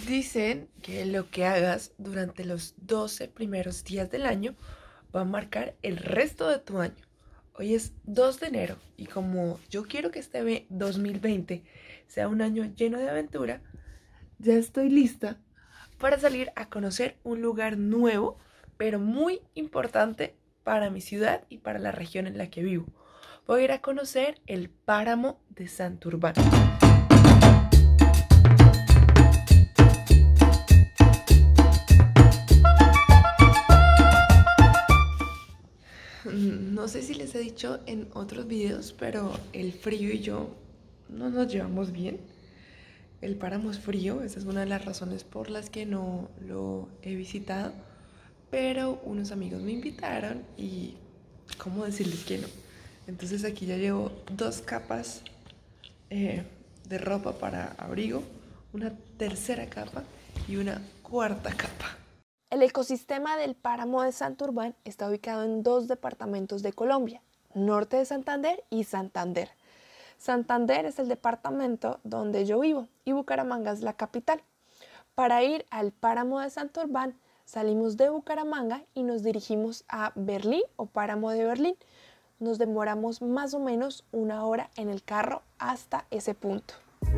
Dicen que lo que hagas durante los 12 primeros días del año va a marcar el resto de tu año. Hoy es 2 de enero y como yo quiero que este 2020 sea un año lleno de aventura, ya estoy lista para salir a conocer un lugar nuevo, pero muy importante para mi ciudad y para la región en la que vivo. Voy a ir a conocer el páramo de Santurbán. No sé si les he dicho en otros videos, pero el frío y yo no nos llevamos bien. El páramo es frío, esa es una de las razones por las que no lo he visitado. Pero unos amigos me invitaron y ¿cómo decirles que no? Entonces aquí ya llevo 2 capas de ropa para abrigo, una tercera capa y una cuarta capa. El ecosistema del páramo de Santurbán está ubicado en 2 departamentos de Colombia, Norte de Santander y Santander. Santander es el departamento donde yo vivo y Bucaramanga es la capital. Para ir al páramo de Santurbán salimos de Bucaramanga y nos dirigimos a Berlín o páramo de Berlín. Nos demoramos más o menos 1 hora en el carro hasta ese punto.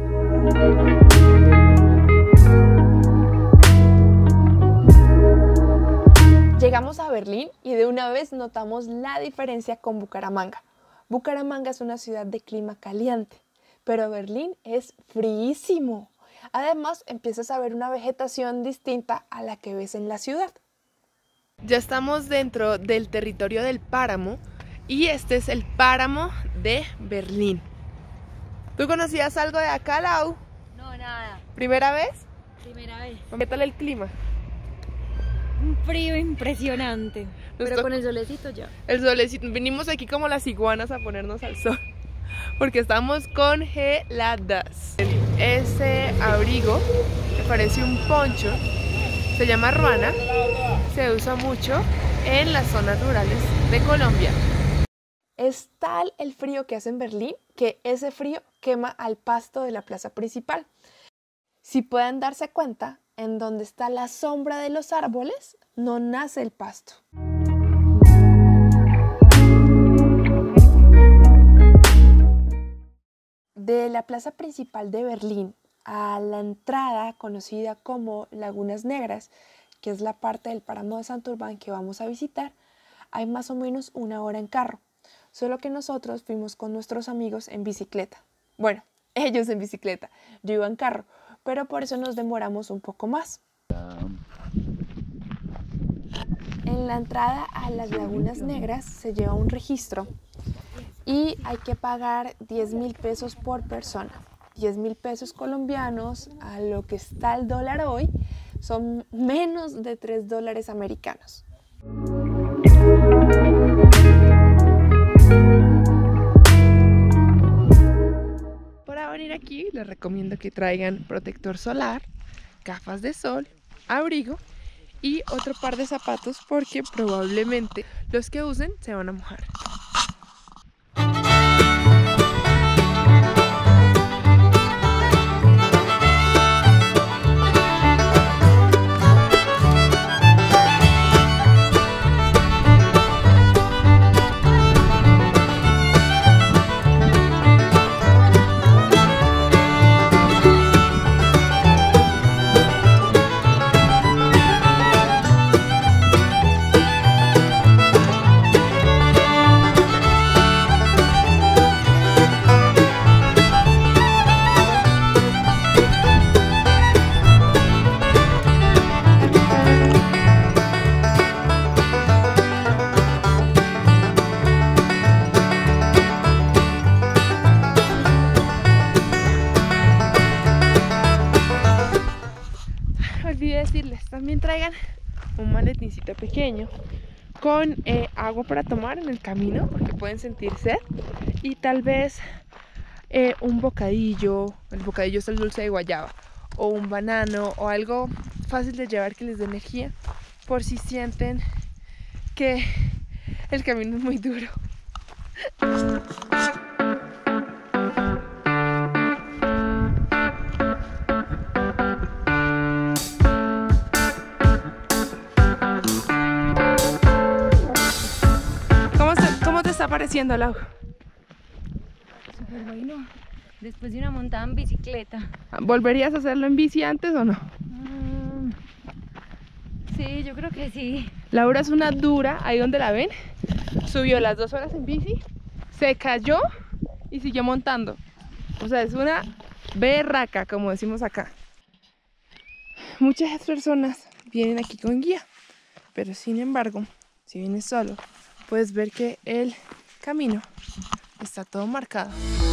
Llegamos a Berlín y de una vez notamos la diferencia con Bucaramanga. Bucaramanga es una ciudad de clima caliente, pero Berlín es fríísimo. Además, empiezas a ver una vegetación distinta a la que ves en la ciudad. Ya estamos dentro del territorio del páramo y este es el páramo de Berlín. ¿Tú conocías algo de acá, Lau? No, nada. ¿Primera vez? Primera vez. ¿Qué tal el clima? Un frío impresionante. Pero con el solecito ya. El solecito. Vinimos aquí como las iguanas a ponernos al sol. Porque estamos congeladas. Ese abrigo, que parece un poncho, se llama ruana. Se usa mucho en las zonas rurales de Colombia. Es tal el frío que hace en Berlín que ese frío quema al pasto de la plaza principal. Si pueden darse cuenta, en donde está la sombra de los árboles, no nace el pasto. De la plaza principal de Berlín a la entrada conocida como Lagunas Negras, que es la parte del páramo de Santurbán que vamos a visitar, hay más o menos 1 hora en carro, solo que nosotros fuimos con nuestros amigos en bicicleta. Bueno, ellos en bicicleta, yo iba en carro, pero por eso nos demoramos un poco más. En la entrada a las Lagunas Negras se lleva un registro y hay que pagar 10.000 pesos por persona. 10.000 pesos colombianos, a lo que está el dólar hoy, son menos de 3 dólares americanos. Para venir aquí les recomiendo que traigan protector solar, gafas de sol, abrigo y otro par de zapatos porque probablemente los que usen se van a mojar. Olvidé decirles, también traigan un maletincito pequeño con agua para tomar en el camino porque pueden sentir sed y tal vez un bocadillo, el bocadillo es el dulce de guayaba, o un banano o algo fácil de llevar que les dé energía por si sienten que el camino es muy duro. pareciendo, Lau? Súper bueno. Después de una montada en bicicleta. ¿Volverías a hacerlo en bici antes o no? Sí, yo creo que sí. Laura es una dura, ahí donde la ven. Subió las 2 horas en bici, se cayó y siguió montando. O sea, es una berraca, como decimos acá. Muchas personas vienen aquí con guía, pero sin embargo, si vienes solo, puedes ver que el camino está todo marcado.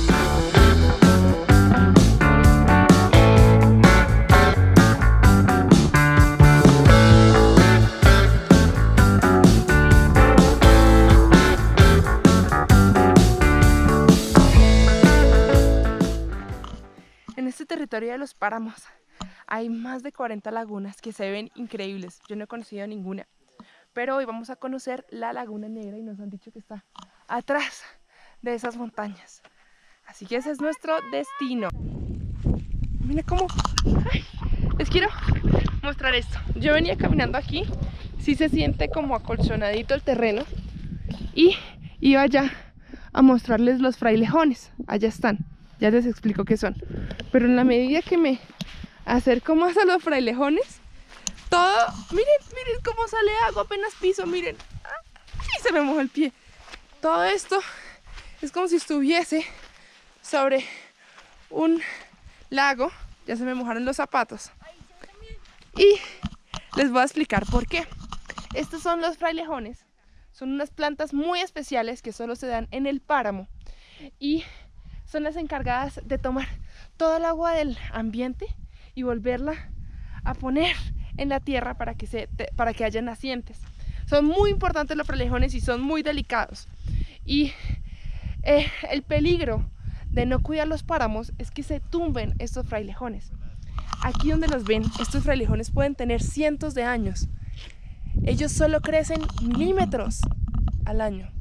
En este territorio de los páramos hay más de 40 lagunas que se ven increíbles. Yo no he conocido ninguna, pero hoy vamos a conocer la Laguna Negra y nos han dicho que está atrás de esas montañas. Así que ese es nuestro destino. Mira cómo... ¡Ay! Les quiero mostrar esto. Yo venía caminando aquí, sí se siente como acolchonadito el terreno y iba ya a mostrarles los frailejones. Allá están. Ya les explico qué son. Pero en la medida que me acerco más a los frailejones, todo... Miren cómo sale agua, apenas piso, miren. Y se me mojó el pie. Todo esto es como si estuviese sobre un lago. Ya se me mojaron los zapatos. Y les voy a explicar por qué. Estos son los frailejones. Son unas plantas muy especiales que solo se dan en el páramo. Y son las encargadas de tomar toda el agua del ambiente y volverla a poner en la tierra para que haya nacientes. Son muy importantes los frailejones y son muy delicados. Y el peligro de no cuidar los páramos es que se tumben estos frailejones. Aquí donde los ven, estos frailejones pueden tener cientos de años. Ellos solo crecen milímetros al año.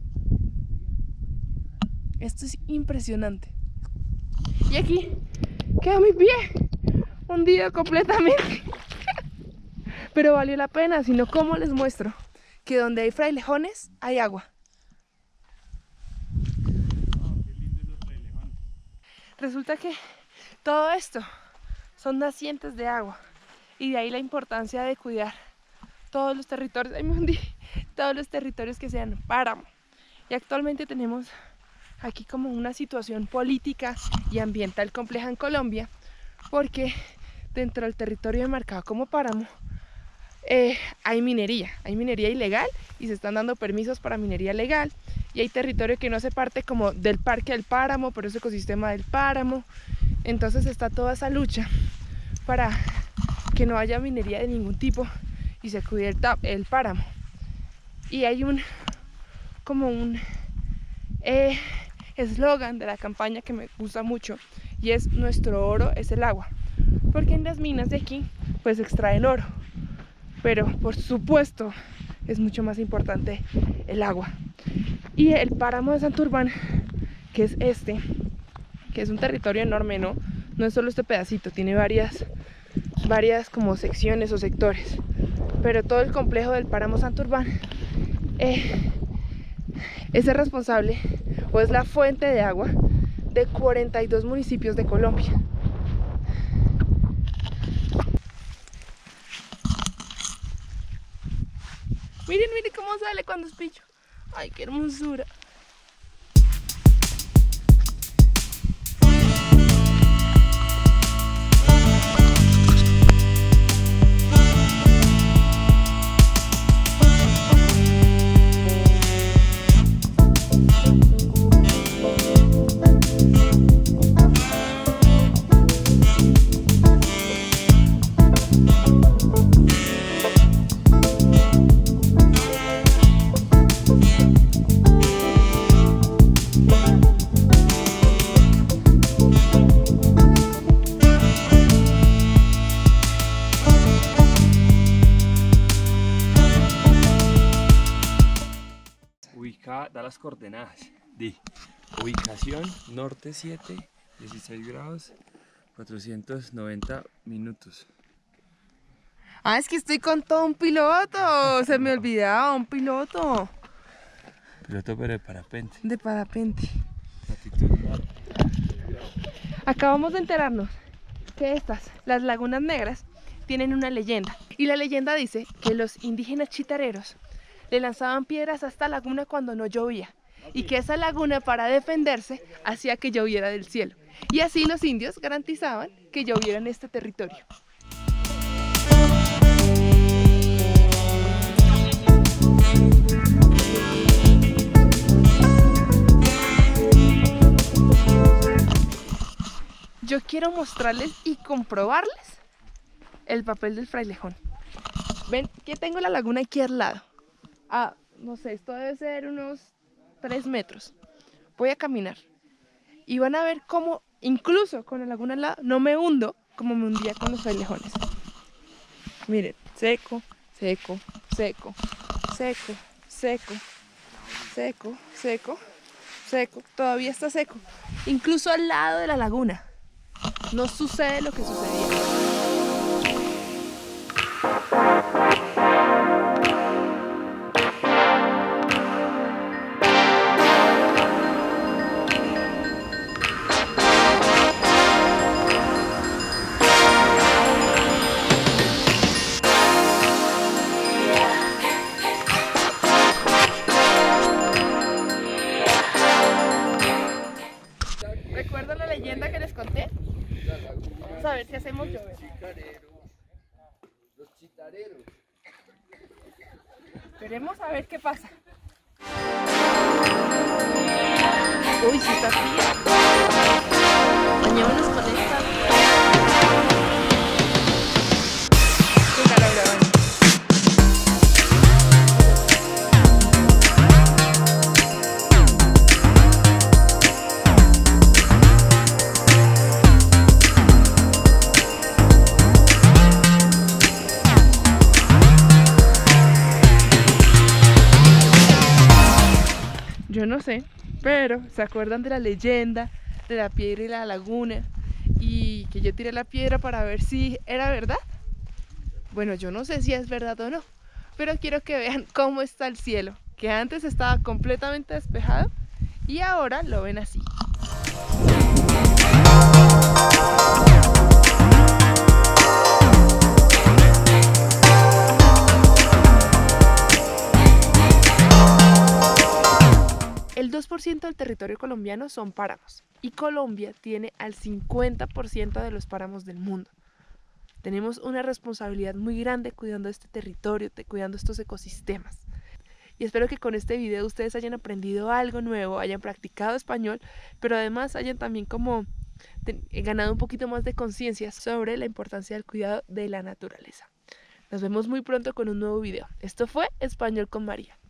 Esto es impresionante. Y aquí queda mi pie hundido completamente. Pero valió la pena, sino como les muestro que donde hay frailejones hay agua. Resulta que todo esto son nacientes de agua y de ahí la importancia de cuidar todos los territorios, ay, me hundí, todos los territorios que sean páramo. Y actualmente tenemos aquí como una situación política y ambiental compleja en Colombia, porque dentro del territorio demarcado como páramo hay minería ilegal y se están dando permisos para minería legal, y hay territorio que no se parte como del parque del páramo, pero es ecosistema del páramo. Entonces está toda esa lucha para que no haya minería de ningún tipo y se cuide el páramo. Y hay un eslogan de la campaña que me gusta mucho, y es: nuestro oro es el agua, porque en las minas de aquí pues extraen oro, pero por supuesto es mucho más importante el agua. Y el páramo de Santurbán, que es que es un territorio enorme, no es solo este pedacito, tiene varias como secciones o sectores, pero todo el complejo del páramo Santurbán es el responsable o es la fuente de agua de 42 municipios de Colombia. Miren cómo sale cuando es pillo. Ay, qué hermosura. Da las coordenadas de ubicación: norte 7, 16 grados, 490 minutos. Ah, es que estoy con todo un piloto. Se me olvidaba un piloto. Piloto pero de parapente. De parapente. Latitud. Acabamos de enterarnos que las lagunas negras, tienen una leyenda. Y la leyenda dice que los indígenas chitareros le lanzaban piedras a esta laguna cuando no llovía. Y que esa laguna, para defenderse, hacía que lloviera del cielo. Y así los indios garantizaban que lloviera en este territorio. Yo quiero mostrarles y comprobarles el papel del frailejón. Ven que tengo la laguna aquí al lado. No sé, esto debe ser unos 3 metros. Voy a caminar y van a ver cómo, incluso con la laguna al lado, no me hundo como me hundía con los frailejones. Miren, seco, seco, seco, seco, seco, seco, seco, seco. Todavía está seco. Incluso al lado de la laguna no sucede lo que sucedía. ¿Recuerdan la leyenda que les conté? Vamos a ver si hacemos llover. Los chitareros. Esperemos a ver qué pasa. Uy, sí está fría. Bañémonos con esta. Venga, Laura, vamos. Yo no sé, pero ¿se acuerdan de la leyenda de la piedra y la laguna? Y que yo tiré la piedra para ver si era verdad. Bueno, yo no sé si es verdad o no, pero quiero que vean cómo está el cielo, que antes estaba completamente despejado y ahora lo ven así. El 2% del territorio colombiano son páramos y Colombia tiene al 50% de los páramos del mundo. Tenemos una responsabilidad muy grande cuidando este territorio, cuidando estos ecosistemas. Y espero que con este video ustedes hayan aprendido algo nuevo, hayan practicado español, pero además hayan también ganado un poquito más de conciencia sobre la importancia del cuidado de la naturaleza. Nos vemos muy pronto con un nuevo video. Esto fue Español con María.